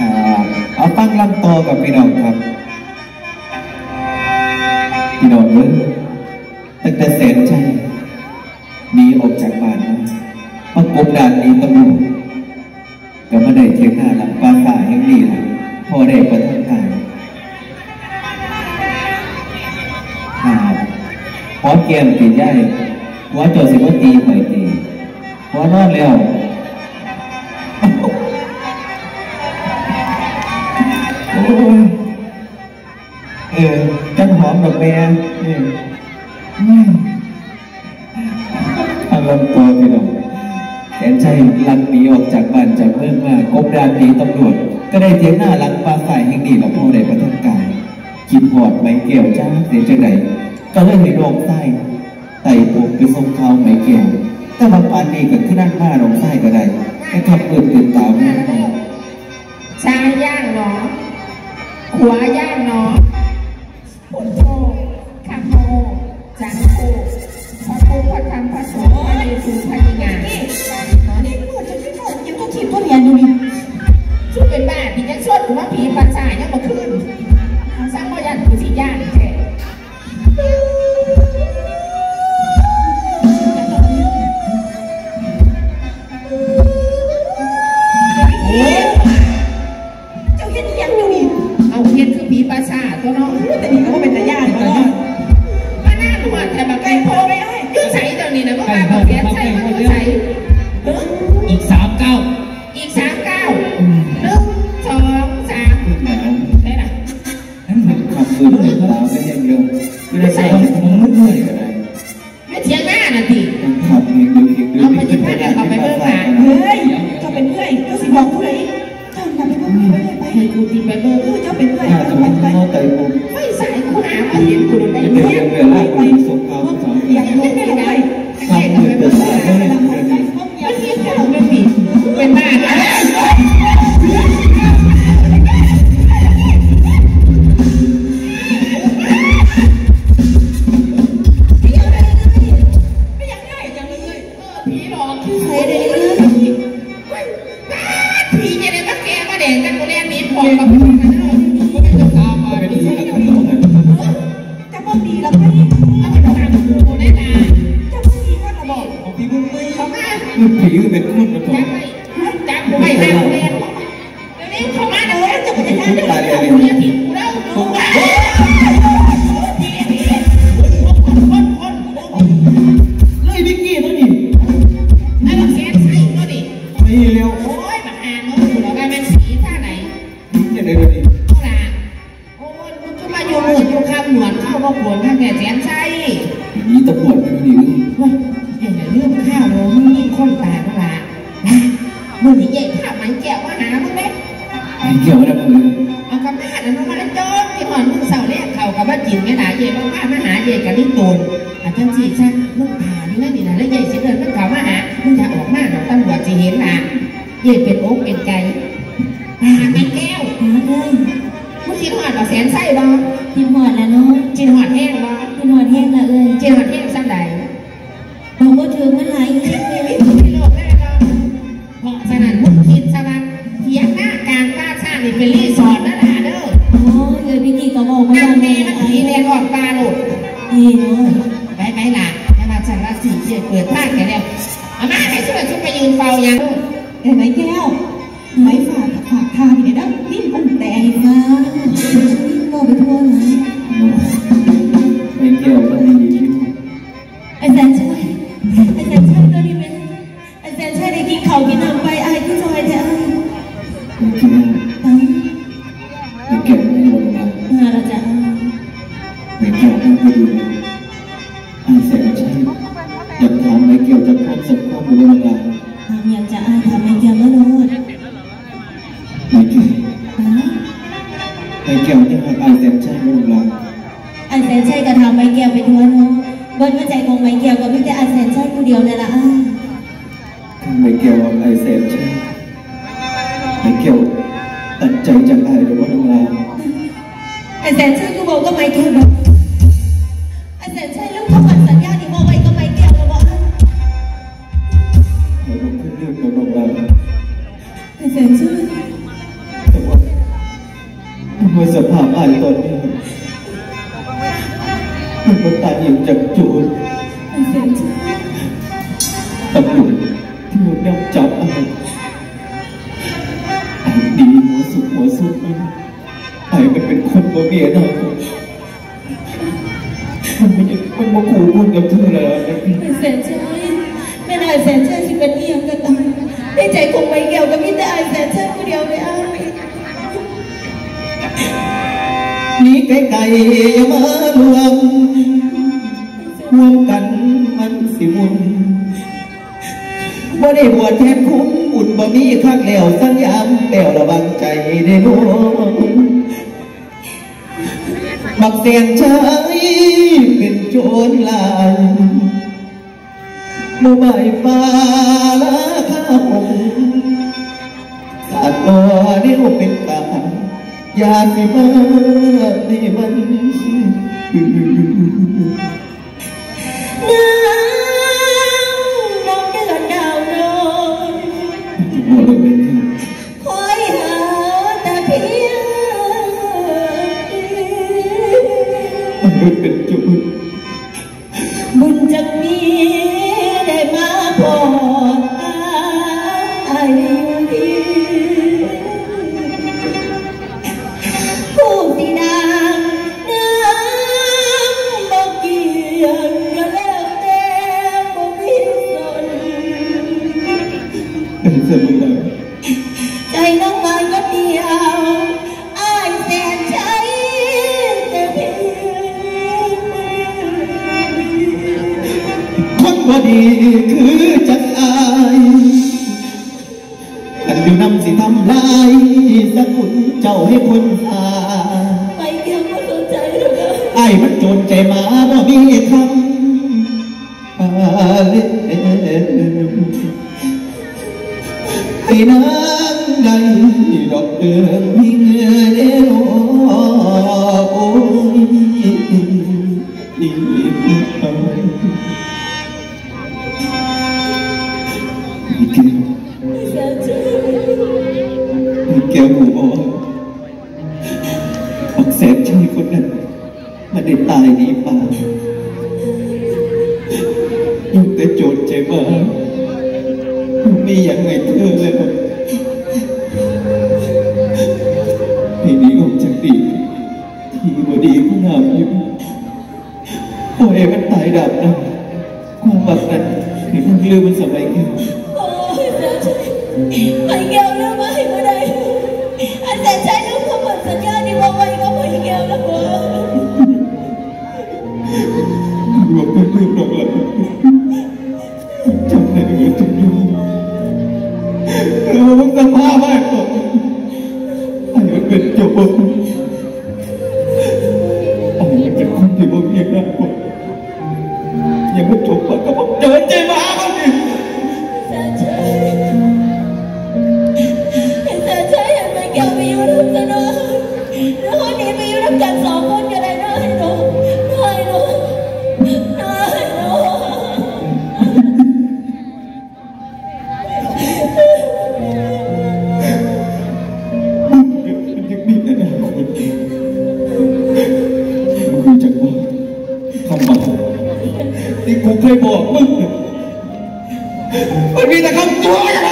เอาตั้งลำโตกับพี่น้องครับพี่น้องเอ้ยตั้งแต่แสนใจหนีออกจากบ้านมากบดานนี้ตำรวจก็มาได้เทียงหน้าหลังปราสาทแห่งนี้แหละพอได้ประทับใจพอแก้มตีใหญ่หัวโจสิว่าตีหอยตีหัวนอนแล้วจังหอมดอกแม่ทางลำตัวพี่น้องแสนชัยลังหนีออกจากบ้านจากเมืองมากบดานหนีตำรวจก็ได้เทียงหน้าหลังปลาฝ่ายแห่งนี้แล้วพ่อได้ประทับกายกินหอดไม้เกี่ยวจ้าเสียจังไหนก็เลยให้ดอกไส้ไต่ปกไปส่งเขาไม้เกี่ยวแต่บางปานนี้ก็ขึ้นนั่งผ้าดอกไส้ก็ได้แค่ขับปืนตื่นตาไม่ได้ชายย่างเนาะขวาย่างเนาะพุทโธคัมโมจังโฆพระพุทธพระธรรมพระสงฆ์พระเยซูพระยิงานนี่พูดจะขึ้นพูดยังต้องทีมตัวเรียนดูดิช่วยเป็นบ้าที่จะชดหัวผีปัญญายังมาขึ้นสร้างว่ายันคือสีย่างแท้เจ้าเห็นยังอยู่นี่เอาเห็นคือผีปัญญาตัวน้องแต่นี่ก็เป็นตาย่างตัวน้องมาหน้าหนวดแต่แบบไก่โพไปให้ยืดใส่ตัวนี้นะก็มาแบบเสียใส่ก็ยืดใส่อีก39 อีก39 1 2 3ได้ละขับปืนตื่นตาไม่ยังเร็วไม่ได้ใส่ผมมืดมืดก็ได้ไม่เทียงหน้าน่ะดิขับเองดูเองดูเอาไปยิ้มให้เดี๋ยวเขาไปเบิ่งหาเฮ้ยเจ้าเป็นเพื่อนเจ้าสิบอกผู้ใดเจ้าไปเบิ่งไปให้กูตีไปเบิ่งเจ้าเป็นเพื่อนจะไปไปไต่ปุ๊บไม่ใส่กูหามาเห็นกูไปเดี๋ยวเดี๋ยวไปส่งเขาสองอย่างนี้ได้ไงขับปืนตื่นตาไม่ได้ไม่เทียงแค่เราไม่ผิดเป็นบ้านะผีเป็นคนมาต่อจับไม่ได้เลยนี่เขามาเลยจะไปได้เลยเลยบิ๊กกี้ตัวนี้ไอ้บักแสนใส่ตัวนี้ไม่เร็วโอ้ยบักหาโน้ตอยู่แล้วกันเป็นสีท่าไหนจะได้ตัวนี้เอาล่ะโอ้ยมันก็มาโยนหนวดโยนคำหนวดเข้ามาขวนข้างแก่แสนใส่นี่ตำรวจเป็นดีว้ยอย่าเรื่องข้าวเลยมึงยิ่งคนตายก็ละนะมึงนี่เย่ข้าวมันแก้วมาหามึงไหมไม่เกี่ยวนะมึงเอากระมาแล้วมึงมาโจ๊กที่หอนมึงเสาเนี่ยเขากับว่าจิ๋มไม่หนาเย่บ้างมาหาเย่กับนี่ตูนอาจารย์จีซะมึงผ่านนี่นี่นะแล้วเย่เสียเดินมึงเขามาหามึงจะออกมาหนองตำรวจจะเห็นนะเย่เป็นโอ๊กเป็นไก่ไอ้แก้วมึงกินหอดกับแสนไส้บ้างกินหอดแล้วเนาะกินหอดแห้งบ้างกินหอดแห้งละกินหอดแห้งซ้ำใดบอกว่าถึงมันหลายไม่โลกได้หรอกเพราะฉะนั้นมึงคิดซะว่าเทียงหน้าการบ้านสร้างนี่เป็นรีสอร์ทนั่นแหละเด้อโอ้ยเลยพี่กี้ก็บอกว่าแม่มันผีเรียนออกปลาลูกนี่เนาะไปล่ะแต่ว่าฉันว่าสิ่งที่เปิดภาคแกแล้วเอามาให้ช่วยขึ้นไปยืนเฝ้ายังเห็นไหมแก้วไม้ฝากทางนี่นะนี่มันแต่มานี่โมไปทั่วเลยไม่เกี่ยวกับดีที่ไอ้แสนช่วยตัวนี้เป็นไอ้แสนช่วยได้กินเขากินน้ำไปไอ้ที่ซอยเนี่ยไม่เกี่ยวไม่เกี่ยวไม่หมดนะมาแล้วจ้ะไม่เกี่ยวไม่ดูไอ้แสนใช่อยากถามไม่เกี่ยวจะความสุขความบุญอะไรอยากจะไอ้ทำไม่เกี่ยวแล้วโน้ตไม่เกี่ยวไม่เกี่ยวที่หากไอ้แสนใช่บุญอะไรไอ้แสนใช่ก็ทำไม่เกี่ยวไปทั่วโน้ตบนหัวใจของไม่เกี่ยวกับพี่แต่ไอ้แสนใช่คนเดียวเลยล่ะไม่เกี่ยวกับไอ้แสนใช่ไม่เกี่ยวตัดใจจากไอ้หรือว่าน้องลาไอ้แสนใช่ก็บอกก็ไม่เกี่ยวแบบไอ้แสนใช่ลูกทำสัญญาที่บอกไว้ก็ไม่เกี่ยวกับบอกให้ผมขึ้นเรื่องกับน้องลาไอ้แสนใช่แต่ว่าตอนนี้มันมาตายอย่างจากโจรตำรวจที่มันนำจับไอ้ดีหัวสุดไอ้มันเป็นคนบ่เมียนะมันมาขู่คุณกับเธอแล้วแสนชัยไม่ได้แสนชัยสิเป็นเอียงก็ตามในใจคงไม่เกี่ยวกับมิตรไอแสนชัยคนเดียวไม่เอานี่ไกลๆมารวมกันมันสิมุนบ่ได้บวชแทนคุ้มอุ่นบ่มีคักแล้วสัญญาแล้วระวังใจได้รู้บักเสียงชายเป็นโจรลายโมบายฟ้าละข้าหงขาดตัวเดียวเป็นตาอยากสิมาในมันน้องเดือนดาวน้อยคอยหาแต่เพียงเป็นจุดบุญจะมีได้มาพอไอ้ผู้สีดาน้ำบอกเกี่ยงก็แล้วแต่บ่มีสนเป็นสมุนไพรใจน้องมาก็เดียวอ้ายแสนชัยแต่เพียงคนบ่ดีคือจักอายกันอยู่นำสิทำลายสักคุณเจ้าให้คนหาไปเกี่ยวก็สนใจเลยไอ้มันโจรใจมาบ่มีคำไอ้นางใดดอกเดือนมีเงือเด้อโอ้ยดีแก้วหูอ่อนบักแสนชัยคนนั้นมันได้ตายหนีป่ายุ่งแต่โจรใจมามีอย่างไงเธอแล้วทีนี้ออกจากดีทีบดีก็งามอยู่โอ้ยมันตายดับนะความบักนั้นที่มันลืมมันสมัยกันไปเกี่ยวแล้วไม่ได้อาจารย์ใช้ลูกเขาหมดสัญญาที่บอกไว้ก็ไม่เกี่ยวแล้วบ่รวมเป็นเรื่องหรอกล่ะจำได้เลยจำอยู่เราต้องสภาพมากกว่าไอ้มันเป็นโจรไอ้มันเป็นคนที่บ่มีหน้าคนยังไม่จบก็บอกเจอใจมาคนนี้เกี่ยวไปอยู่ร่วมกันเนาะแล้วคนนี้ไปอยู่ร่วมกัน2 คนก็ได้เนาะเนาะเนาะมันยังมีแต่คนกูจะบอกคำบอกที่กูเคยบอกมึงมันมีแต่คำตัวอะไร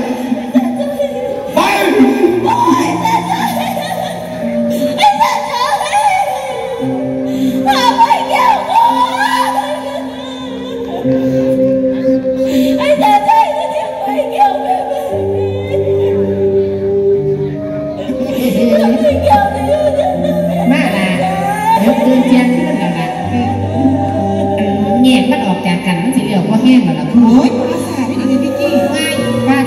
มาล่ะเดี๋ยวคืนเที่ยงคืนแล้วล่ะแยกมันออกจากกันมันสิเหลียวก็แห้งแล้วล่ะคุณโอ้ยภาษาพี่ดีพี่กี้ไม่ว่า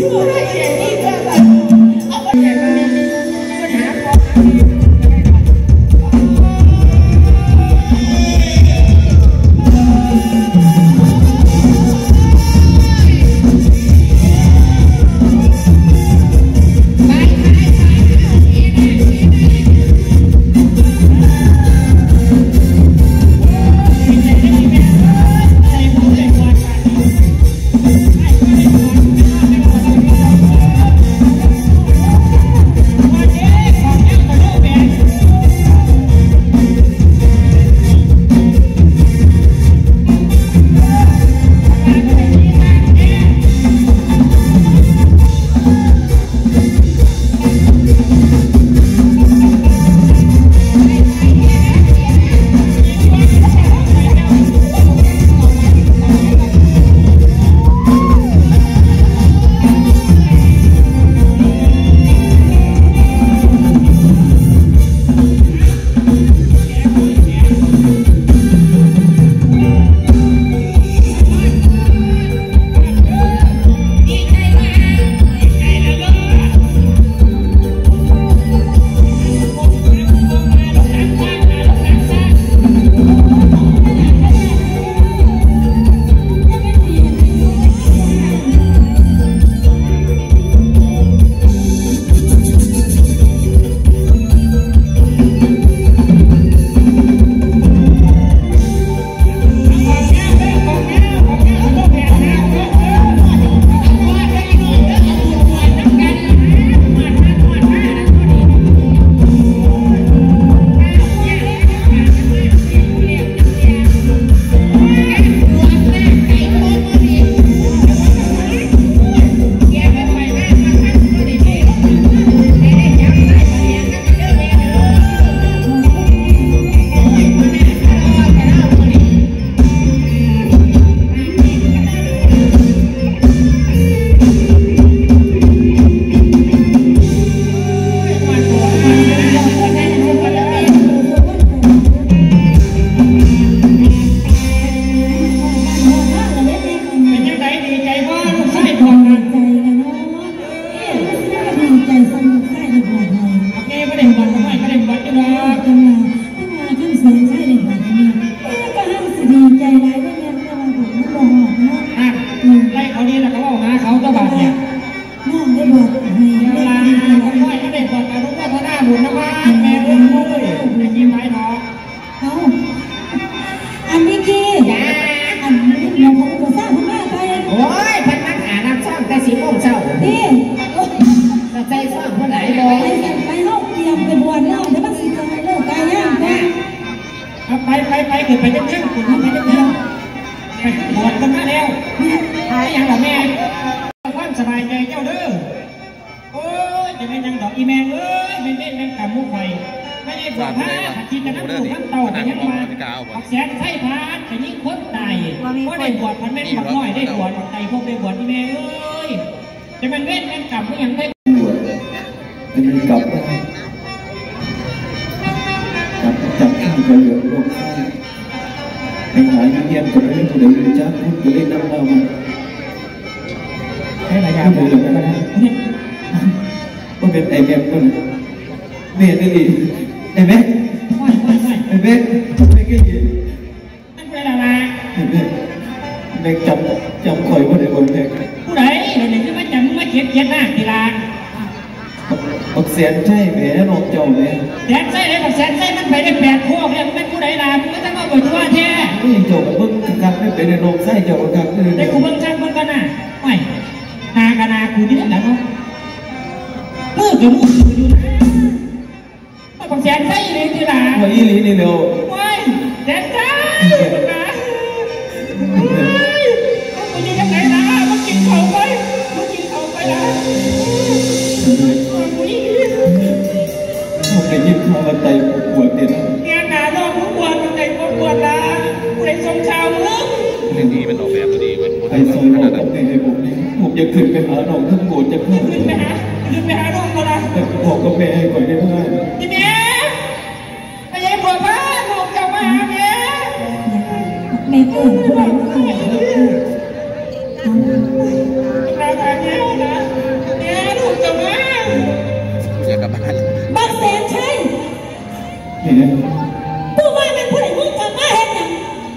ไปเกิดไปยังยังคุณไปยังยังไปบวชกันมาแล้วหายยังหรอแม่ความสบายใจเจ้าเด้อโอ้ยจะเป็นยังดอกอีแมงเอ้ยเป็นเล่นเป็นกับมุกไฟไม่ได้บวชพระกินกันน้ำถูกน้ำเต่าแต่ยังมาออกแสนไส้พานแต่ยิ่งคนตายก็ได้บวชมันไม่บักน้อยได้บวชไตพวกได้บวชอีแมงเอ้ยจะเป็นเล่นเป็นกับไม่ยังได้เป็นกับจับข้าวก็เหลือโลกไส้ไปหาเยี่ยมกับเรื่องตัวเดียวจ้าพูดไปเล่นน้ำเราให้หลายอย่างเลยนะก็เป็นไอ้แม่คนเมียนี่ดีไอ้แม่ไอ้แม่ไม่กี่ยีนั่นเป็นอะไรไอ้แม่จำคอยว่าไหนบนแม่ผู้ใดเดี๋ยวนี้จะมาจำมาเขียนหน้ากีฬาบักเสียนใช่แม่นกเจ้าแม่แสนใช่เลยบักแสนใช่มันไปได้8 พวกเนี่ยมันเป็นผู้ใดล่ะมันก็ต้องมาบวชทั่วแท้ไม่ยังเจ้าเบิ้งกันไม่เป็นในนกไส้เจ้ากันเลยแต่กูเบิ้งช่างเบิ้งกันน่ะไม่นากูนี่แหละเนาะมือกับมืออยู่นะบักแสนใช่เลยกีฬาว่าอีหลีนี่เดียวไม่แสนใช่นะกูอยู่ยังไงล่ะมึงกินเขาไปนะผมได้ยินข่าวว่าไตปวดเนี่ยนะแกหนาดอกผู้ปวดมันไตปวดนะผู้ใดสงข่าวมึงเรื่องนี้มันออกแบบพอดีมันไอ้ซอยบอกกับแม่ให้ผมนี่ผมจะขึ้นไปหาน้องทั้งโกรธจะขึ้นไปหาน้องมาละบอกกับแม่ให้ก่อนได้ไหมพี่แม่ไปยังปวดบ้านบอกเจ้ามาหาแม่แม่เกิดอะไรไม่รู้ราคาเงี้ยนะกูว่ามันผู้ใดมึงกลับมาเห็นยัง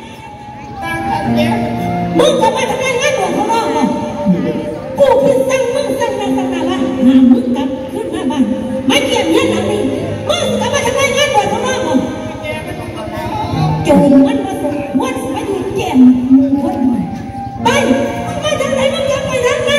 มึงกลับมาทำไมงานบวชของน้องบ่กูคือสั่งมึงสั่งมาว่าหามึงกลับขึ้นมาบ้านมาเกี่ยมเงี้ยหลังนี้มึงกลับมาทำไมงานบวชของน้องบ่โจมมันมาส่งมันมาอยู่แก่มึงคนไปมึงมาทางไหนมึงกลับไปทางนั้น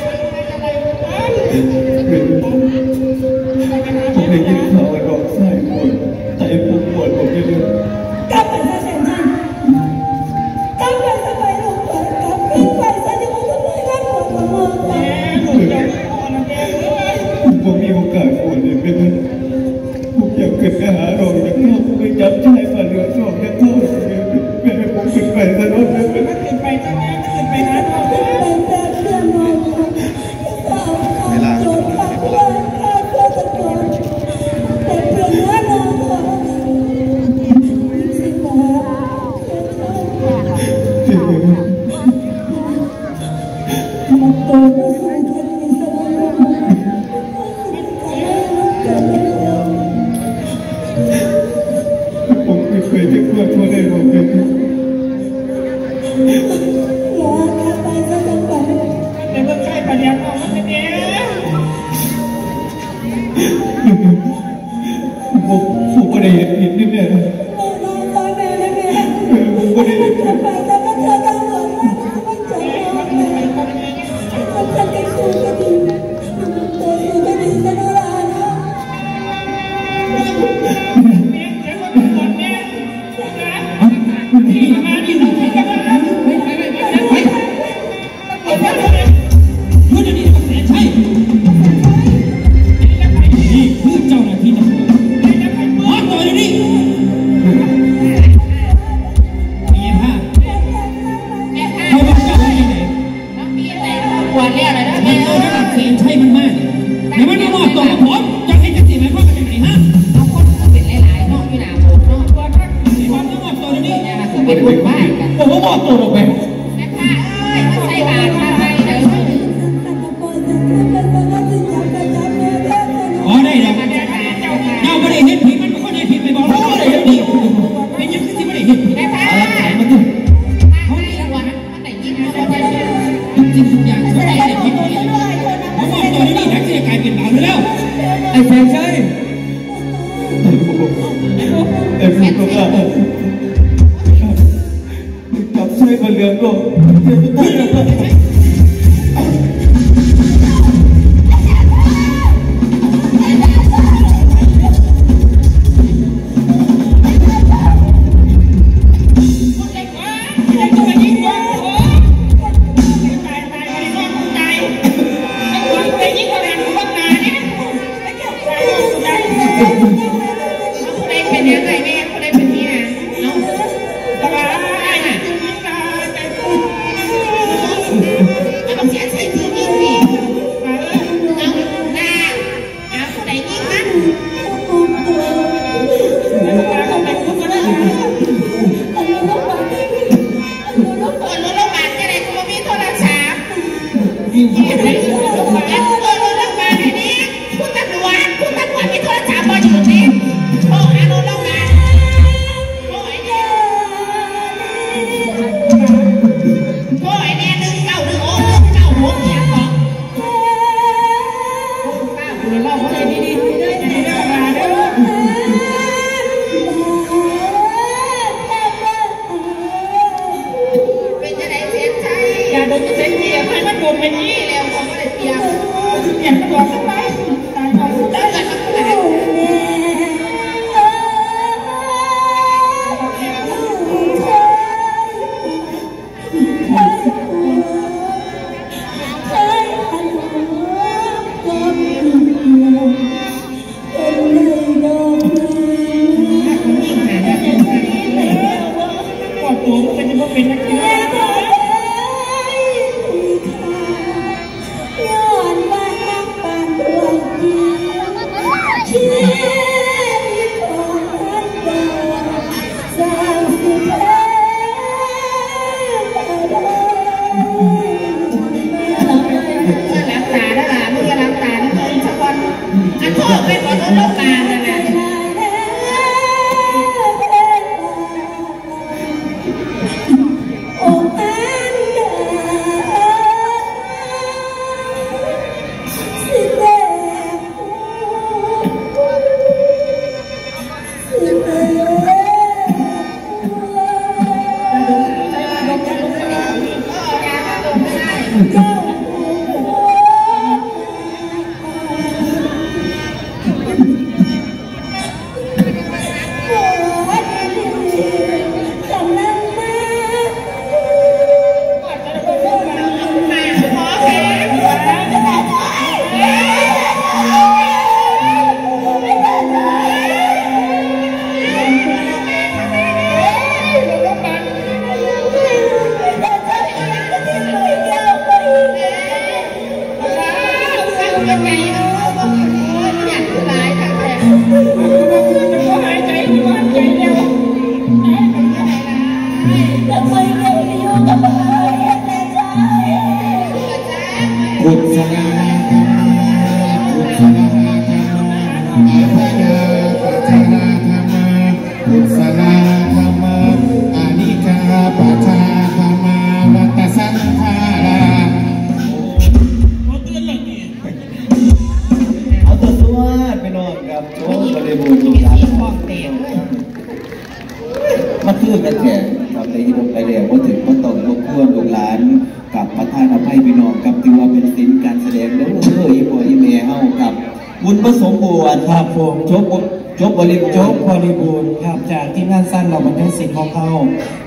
ผมได้ยินข่าวไอ้ดอกไส้ปวดใจผมปวดผมจะเดือดกลับไปซะเสร็จฉันกลับไปซะไปลูกกลับขึ้นไปซะที่มึงทำไมงานบวชของมึงผมมีโอกาสปวดเลยเป็นผมอยากขึ้นไปหาโรงจากนอกไปจับชายฝ่าเรือสองจากนอกแม่ผมขึ้นไปซะน้องเลยขึ้นไปจ้าแม่ขึ้นไปนะเวลาผมไม่เคยจะเพื่อทั่วได้ผมเป็นแต่เมื่อใกล้ประเดี๋ยวของมันเนี่ยผมก็ได้เห็นผิดนิดเดียวผมก็ได้เห็นผิดจับใช้มาเรือก็ย้อนว่าปานอยู่ยังไงเนาะอยากตายทั้งแถบจะหายใจที่ว่าใจเร็วทำไมเร็วนี้อยู่กับเราเห็นแต่ใจกุศลาธรรมากุศลาธรรมาอาภยาปัจจาธรรมากุศลาธรรมาอานิกาปัจจาธรรมาวัตสังขารา เอาตัวสวดไปนอนกับโจ้บริบูรณ์สุขภาพมาคือกันแก่กับในที่ลงไปแล้วว่าถึงว่าต้องรบกวนลูกหลานกับประธานอภัยพี่น้องกับที่ว่าเป็นศิลป์การแสดงแล้วอีพ่ออีแม่เฮากับบุญผสมบวชครับผมจบบริบูรณ์จบบริบูรณ์ครับจากที่งานสั้นเราบันเทิงศิลป์ของเขา